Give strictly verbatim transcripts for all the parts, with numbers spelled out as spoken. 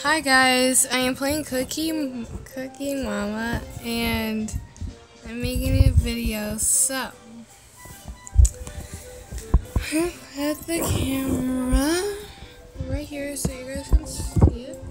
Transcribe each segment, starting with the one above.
Hi guys, I am playing Cookie Cookie Mama and I'm making a video. So I put the camera right here so you guys can see it.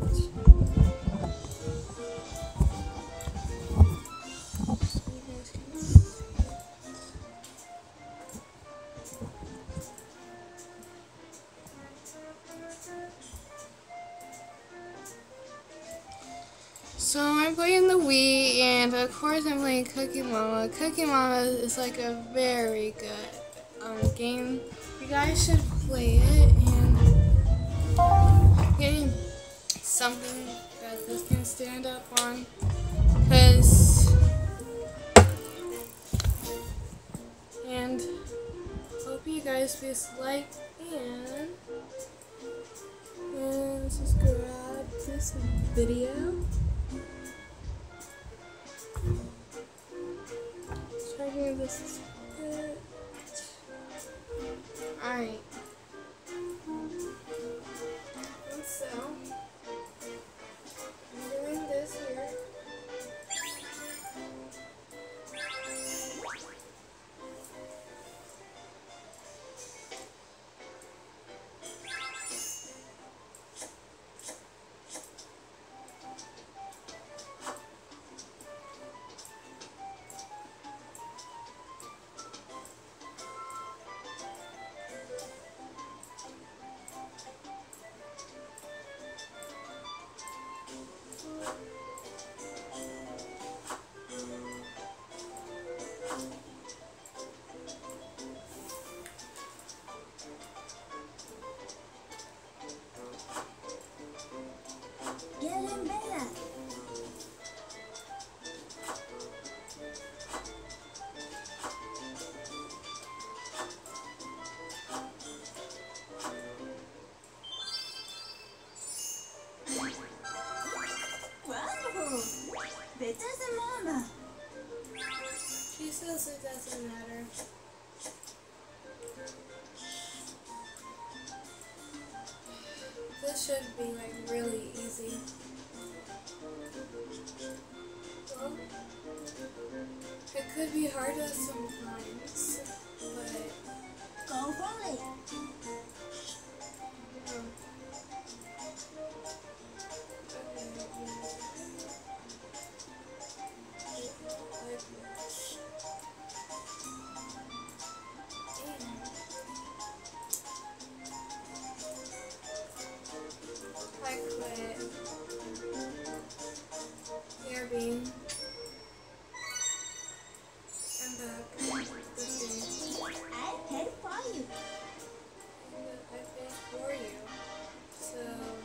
So I'm playing the Wii, and of course I'm playing Cookie Mama. Cookie Mama is like a very good um, game. You guys should play it, and getting something that this can stand up on, cause and hope you guys please like and and subscribe to this video. Checking this is good. Alright. And so I'm doing this here. Getting better. Wonderful. Better than Mama. She says it doesn't matter. This should be like really easy. Well, it could be harder sometimes, but Go for it. um, I quit. Here being. I'm back. This game. I paid for you. And I paid for you. So.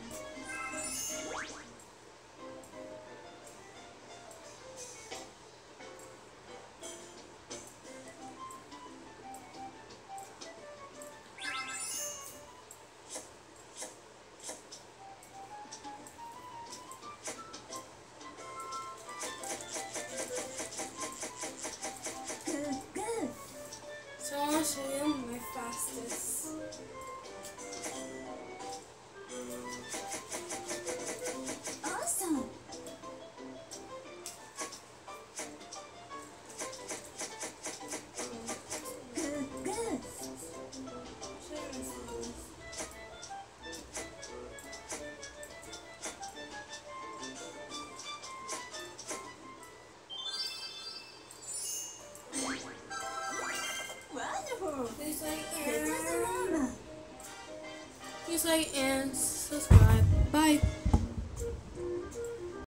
Good, good. So I want to show you my fastest. Awesome. Good, good. Show you my fastest. Wonderful. Please like Better and than Mama. please like and subscribe. Bye.